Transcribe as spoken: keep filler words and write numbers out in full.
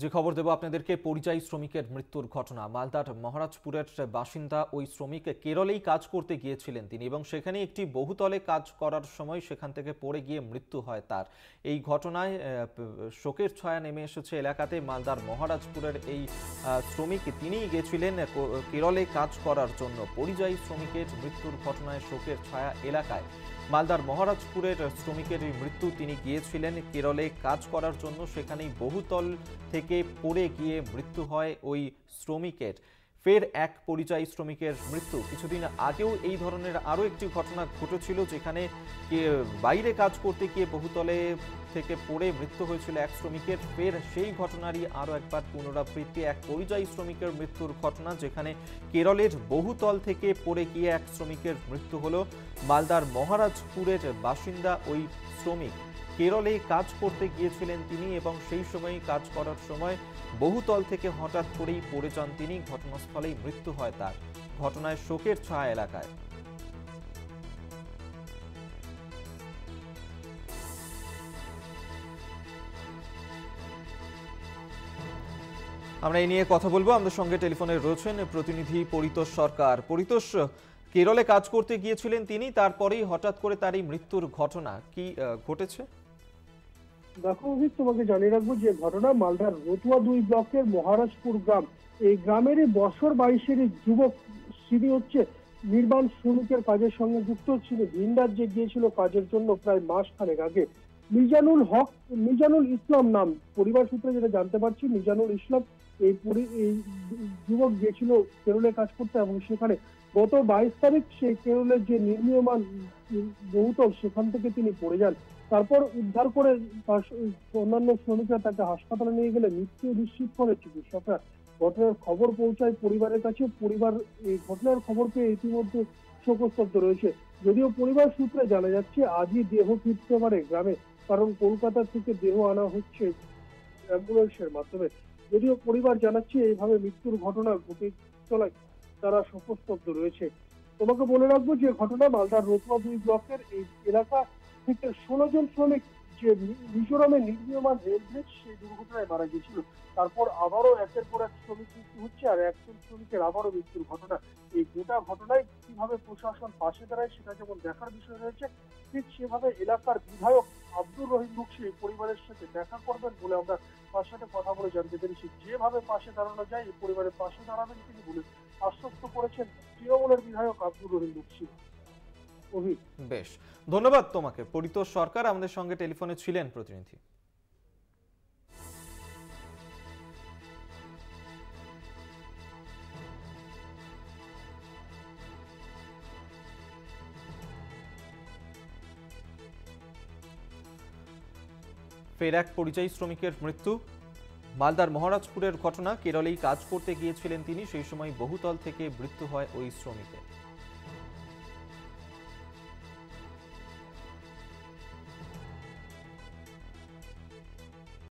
যে খবর দেব আপনাদেরকে, পরিযায়ী শ্রমিকের মৃত্যুর ঘটনা। মালদার মহারাজপুরের বাসিন্দা ওই শ্রমিক কেরলেই কাজ করতে গিয়েছিলেন তিনি, এবং সেখানে একটি বহুতলে কাজ করার সময় সেখান থেকে পড়ে গিয়ে মৃত্যু হয় তার। এই ঘটনায় শোকের ছায়া নেমে এসেছে এলাকাতে। মালদার মহারাজপুরের এই শ্রমিক তিনিই গিয়েছিলেন কেরলে কাজ করার জন্য। পরিযায়ী শ্রমিকের মৃত্যুর ঘটনায় শোকের ছায়া এলাকায়। মালদার মহারাজপুরের শ্রমিকের মৃত্যু, তিনি গিয়েছিলেন কেরলে কাজ করার জন্য, সেখানেই বহুতল থেকে পড়ে গিয়ে মৃত্যু হয় ওই শ্রমিকের। ফের এক পরিযায়ী শ্রমিকের মৃত্যু। কিছুদিন আগেও এই ধরনের আরও একটি ঘটনা ঘটেছিল, যেখানে বাইরে কাজ করতে গিয়ে বহুতলে থেকে পড়ে মৃত্যু হয়েছিল এক শ্রমিকের। ফের সেই ঘটনারই আরও একবার পুনরাবৃত্তি, এক পরিযায়ী শ্রমিকের মৃত্যুর ঘটনা, যেখানে কেরলের বহুতল থেকে পড়ে গিয়ে এক শ্রমিকের মৃত্যু হলো। মালদার মহারাজপুরের বাসিন্দা ওই শ্রমিক কেরলে কাজ করতে গিয়েছিলেন তিনি, এবং সেই সময় কাজ করার সময় বহুতল থেকে হঠাৎ করেই পড়ে যান তিনি। ঘটনাস্থলেই মৃত্যু হয় তার। ঘটনায় শোকের ছায়া এলাকায়। আমরা এই নিয়ে কথা বলবো। আমাদের সঙ্গে টেলিফোনে রয়েছেন প্রতিনিধি পরিতোষ সরকার। পরিতোষ, কেরলে কাজ করতে গিয়েছিলেন তিনি, তারপরেই হঠাৎ করে তার এই মৃত্যুর ঘটনা কি ঘটেছে? দেখো অভিক, তোমাকে জানিয়ে রাখবো যে ঘটনা মালদার রতুয়া দুই ব্লকের মহারাজপুর গ্রাম। এই গ্রামেরই বছর বাইশের যুবক, তিনি হচ্ছে নির্মাণ শ্রমিকের কাজের সঙ্গে যুক্ত ছিল। ভিন রাজ্যে গিয়েছিল কাজের জন্য প্রায় মাস খানেক আগে। মিজানুল হক, মিজানুল ইসলাম নাম, পরিবার সূত্রে যেটা জানতে পারছি, মিজানুল ইসলাম এই এই যুবক গিয়েছিল কেরলে কাজ করতে, এবং সেখানে গত বাইশ তারিখ সেই কেরলের যে নির্মীয়মান বহুতল, সেখান থেকে তিনি পড়ে যান। তারপর উদ্ধার করে অন্যান্য শ্রমিকরা তাকে হাসপাতালে নিয়ে গেলে মৃত্যু নিশ্চিত করে চিকিৎসকরা। ঘটনার খবর পৌঁছায় পরিবারের কাছে। পরিবার এই ঘটনার খবর পেয়ে ইতিমধ্যে শোকস্তব্ধ রয়েছে। যদিও পরিবার সূত্রে জানা যাচ্ছে আজই দেহ ফিরতে পারে গ্রামে, কারণ কলকাতা থেকে দেহ আনা হচ্ছে অ্যাম্বুলেন্সের মাধ্যমে। যদিও পরিবার জানাচ্ছে এইভাবে মৃত্যুর ঘটনা ঘটে চলায় তারা শোকস্তব্ধ রয়েছে। তোমাকে বলে রাখবো যে ঘটনা মালদার রতুয়া দুই ব্লকের এই এলাকা থেকে ষোলো জন শ্রমিক যে মিজোরামে নির্মীয়মান রেল ব্রিজ, সেই দুর্ঘটনায় মারা গিয়েছিল। তারপর আবারও একের পর এক শ্রমিক মৃত্যু হচ্ছে, আর একজন শ্রমিকের আবারও মৃত্যুর ঘটনা। এই গোটা ঘটনায় কিভাবে প্রশাসন পাশে দাঁড়ায় সেটা যেমন দেখার বিষয় রয়েছে, ঠিক সেভাবে এলাকার বিধায়ক আব্দুর রহিম বকশী এই পরিবারের সাথে দেখা করবেন বলে আমরা তার সাথে কথা বলে জানতে পেরেছি। যেভাবে পাশে দাঁড়ানো যায় এই পরিবারের পাশে দাঁড়াবেন তিনি বলে আশ্বস্ত করেছেন তৃণমূলের বিধায়ক আব্দুর রহিম বকশী। বেশ, ধন্যবাদ তোমাকে পরিতোষ সরকার, আমাদের সঙ্গে টেলিফোনে ছিলেন প্রতিনিধি। ফের এক পরিযায়ী শ্রমিকের মৃত্যু। মালদার মহারাজপুরের ঘটনা। কেরলেই কাজ করতে গিয়েছিলেন তিনি, সেই সময় বহুতল থেকে মৃত্যু হয় ওই শ্রমিকের।